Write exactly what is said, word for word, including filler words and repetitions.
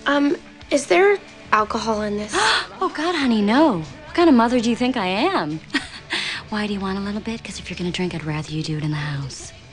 Um, is there alcohol in this? Oh, God, honey, no. What kind of mother do you think I am? Why do you want a little bit? Because if you're going to drink, I'd rather you do it in the house.